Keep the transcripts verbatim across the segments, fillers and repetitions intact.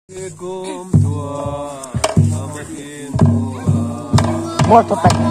Molto bene.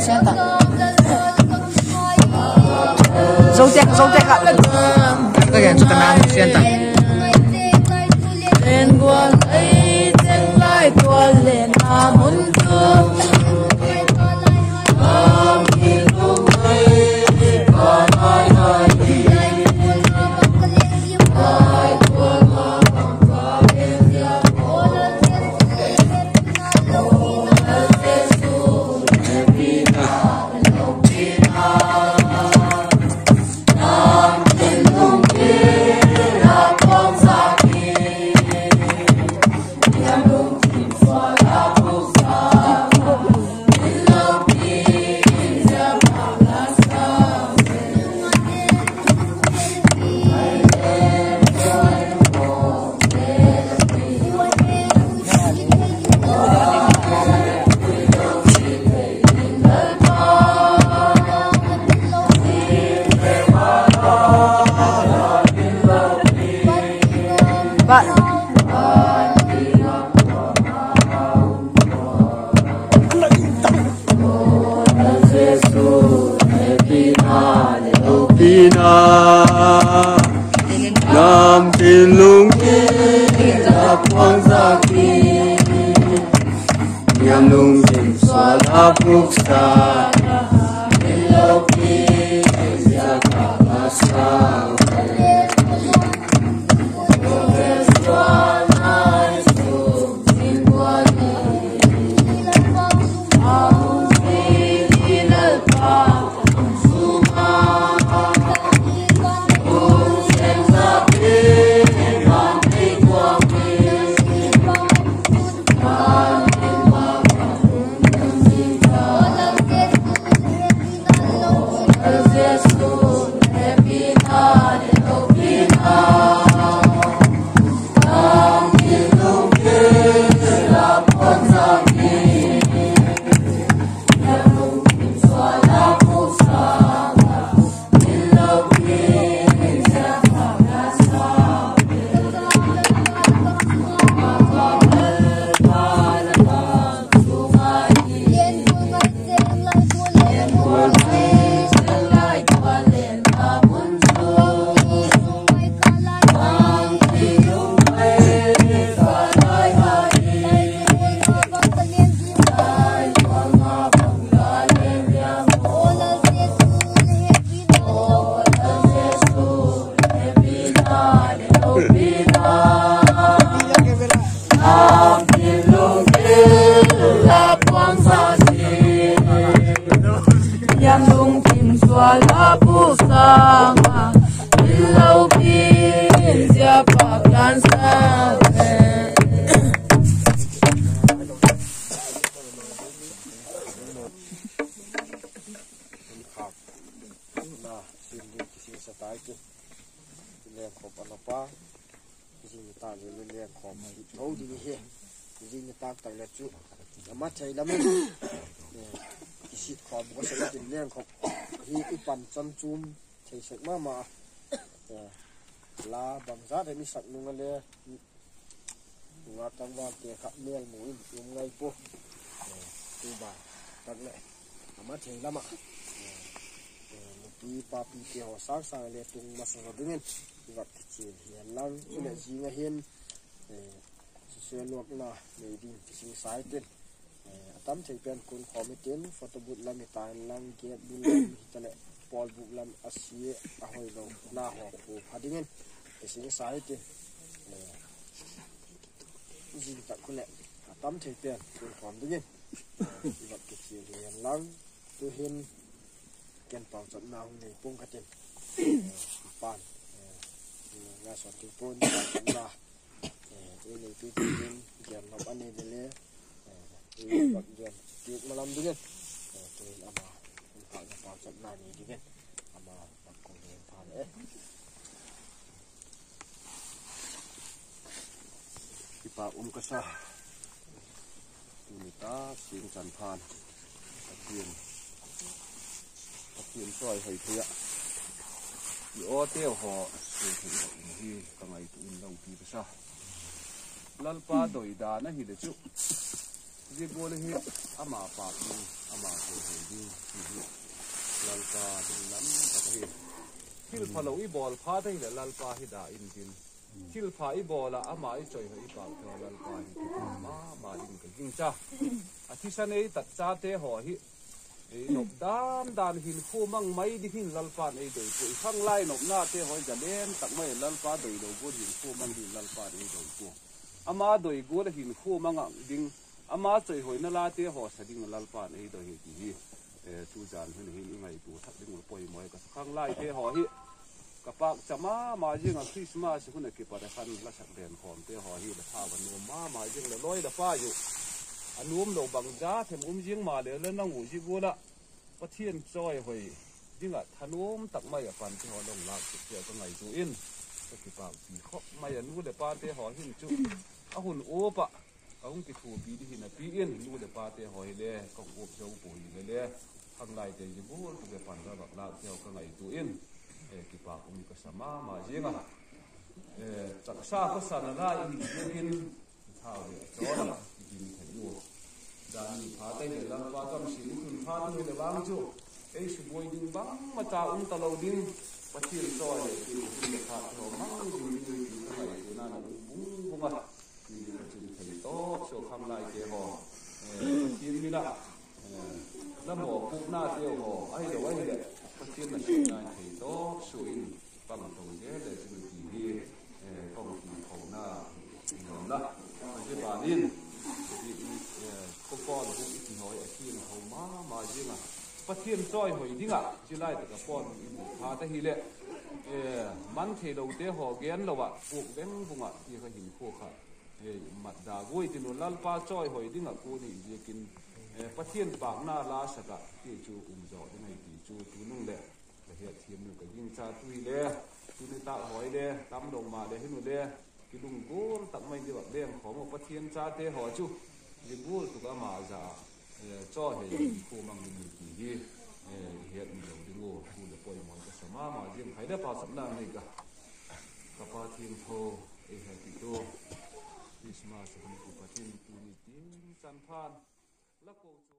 sen ta dâu tek dâu tek ạ cái gen cho cái nam sen ta lên qua ấy trên lại qua lên à muốn thương Nam tin lung tin ra quang ra ki Nham lung tin xóa lá phúc xa Tin lâu ki ra cả lá xa mắt thấy lắm cái xịt khóm có sẽ đến liền khóm hi cái bàn chân chum thấy sạch mà mà là bằng giá để mi sạch luôn anh lê ngã tăng vào tiền khắp liền mũi dùng ngay po tu bà tận lại mắt thấy lắm ạ một tí ba pi kia họ sáng sáng lê tung mà sáng đứng lên gặp cái chuyện hiền lắm cái này gì ngay hiền xe luộc là để đi cái sinh sái tên tắm thấy bên con khó mới tiến photo bút làm tài làm kia bút làm cho lại ball bút làm asia à hồi đầu na họ phù phá đi nghe cái sinh sái tên gì cả con lại tắm thấy bên con khó đi nghe gặp cái chuyện hiền lắm tôi hiền kèn bảo trận nào này bung cái tên bàn nghe sọt tiếng phone là ini tu pun kian apa ni dele, ini bak kian kian malam dengan, tu ama empat empat jam nani dengan, ama bak kau ni empat eh. Kita um kesah, ini ta sing canpan, kian, kian soal hai tiak, di hotel ho, ini kamai tu undang pi kesah. Lalpa doi da na hi de chu ji gol hi ama pa ni ama ko hi ji ji lalpa ding lam ta hi thil phalo i bol pha dei le lalpa hi da in tin thil pha i bola ama i choi hi pa tho lalpa hi ma ma ding ka jing cha a thi san ei tat cha te ho hi e nop dan dan hin phu mang mai di hin lalpa ei doi ko i khang lai nop na te hoi ja len tak mai lalpa doi do go hin phu mang hin lalpa ei doi ko ama doi go la hin phu mang ding ama choi hoi na la te ho sa ding lalpa ei doi hi ti hi e tu jan hin hin ngai tu thak ding poi moi ka khang lai te ho hi kapak chama ma jing a Christmas huna ki para khan la sak den khom te ho hi da tha ban no ma ma jing le loi da pa yu anum lo bang ja them um jing ma le le nang u ji gu la pathian choi hoi jing a thanum tak mai a pan te ho long la ti te ka ngai tu in ka ki pa bi kho mai anu le pa te ho hin chu a hun o pa a hun ki thu bi di hin a pi in nu le pa te ho hi le ka ko jo pu hi le khang lai te ji bu tu le pan da la te ka ngai tu in e ki pa umi ka sama ma jinga e taksa ko sana ra in kin thao le chona jin thayu dan pha tai le lam pa kam si kun pha tu le bang chu e su boi ding bang ma ta um ta lo ding pathil to le ki ki pha to mang ding ding ki ka mai tu na na bung bunga ni le chu thai to so kham lai ke ho e kin mi la la mo pu na te ho ai lo ai le pathian na sin na thei to su in pang to je le chu ti hi e pang ti kho na no la je ba nin ti e ko ko lu ti noi a kin ho ma ma je na pathian choi hoi dinga chi lai ta ka pon in pha ta hi le e man thei lo te ho gen lo wa puk beng bunga ti ka hin ko kha e mat da goi ti no lal pa choi hoi dinga ko ni je kin pathian bak na la saka ti chu um zo de ngai ti chu tu nung le la hiat thiam nu ka jing cha tui le tu ni ta hoi le tam dong ma le hinu le ki lung gol tak mai de ba beng kho mo pathian cha te ho chu ji gol tu ka ma za cho he ko mang ni ti hi hiat ni lo de ngo tu le poi mo ka sama ma jing khai da pa sam na nei ka ka pa thiam tho e ha ti to Christmas ni ku pathian tu ni tin san phan la ko